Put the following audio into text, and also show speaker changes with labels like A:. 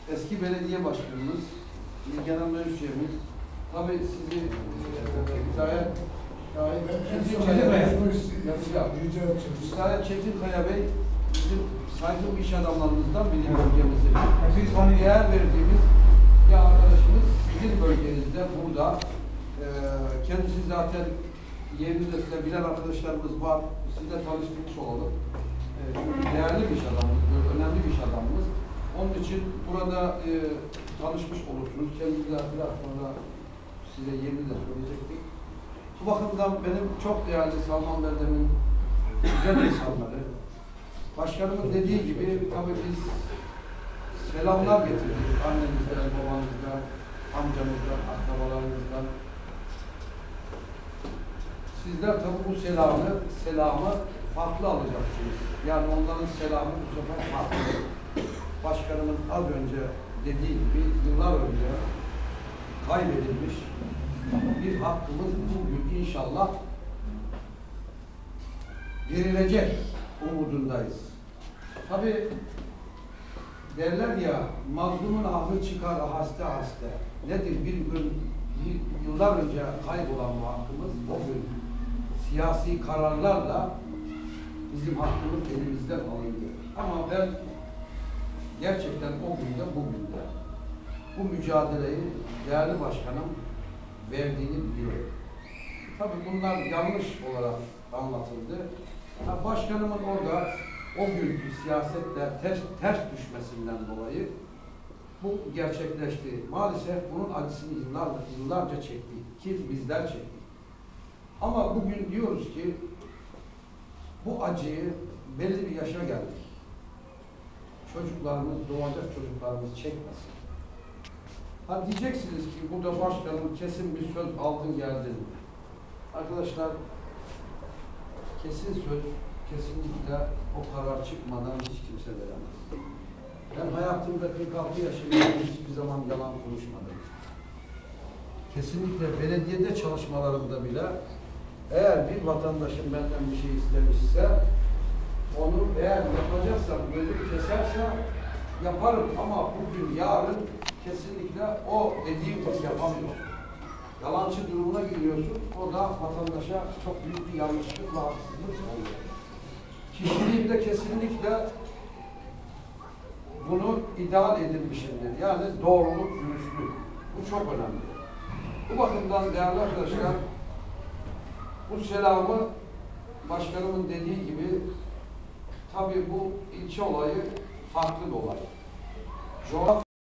A: eski belediye başkanımız, genel meclisimiz, tabii sizi Hidayet Çetinkaya Bey bizim saygın iş adamlarımızdan biri bölgemizde. Biz ona değer verdiğimiz bir arkadaşımız sizin bölgenizde burada. Kendisi zaten yerinizde size bilen arkadaşlarımız var. Sizle tanıştırmış olalım. Çünkü değerli bir iş adamımız, önemli bir iş adamımız. Onun için burada tanışmış olursunuz. Kendisi biraz sonra size yerini de söyleyecektik. Bu bakımdan benim çok değerli Salman Belde'nin güzel insanları. Başkanımın dediği gibi tabii biz selamlar getirdik. Annemizden, babamızdan, amcamızdan, akrabalarımızdan. Sizler tabii bu selamı farklı alacaksınız. Yani onların selamı bu sefer farklı. Başkanımız az önce dediği gibi yıllar önce kaybedilmiş bir hakkımız bugün inşallah verilecek umudundayız. Tabii derler ya, mazlumun ahı çıkar haste haste. Nedir? Bir gün, yıllar önce kaybolan bu hakkımız o gün siyasi kararlarla bizim hakkımız elimizden alındı. Ama ben gerçekten o günde bugün de bu mücadeleyi değerli başkanım verdiğini biliyorum. Tabii bunlar yanlış olarak anlatıldı. Başkanımın orada o günkü siyasetle ters düşmesinden dolayı bu gerçekleşti. Maalesef bunun acısını yıllarca çektik ki bizler çektik. Ama bugün diyoruz ki bu acıyı belli bir yaşa geldik. Çocuklarımız, doğacak çocuklarımız çekmesin. Ha diyeceksiniz ki burada başkanım kesin bir söz aldın geldin. Arkadaşlar kesin söz kesinlikle o karar çıkmadan hiç kimse veremez. Ben hayatımda 46 yaşında hiçbir zaman yalan konuşmadım. Kesinlikle belediyede çalışmalarımda bile eğer bir vatandaşın benden bir şey istemişse onu eğer yapacaksam, gözüm keserse yaparım ama bugün, yarın kesinlikle o dediğim gibi yapamıyor. Yalancı durumuna giriyorsun, o da vatandaşa çok büyük bir yanlışlık ve haksızlık oluyor. Kişiliğimde kesinlikle bunu ideal edilmişimdir. Yani doğruluk, dürüstlük. Bu çok önemli. Bu bakımdan değerli arkadaşlar, bu selamı başkanımın dediği gibi tabii bu ilçe olayı farklı bir olay.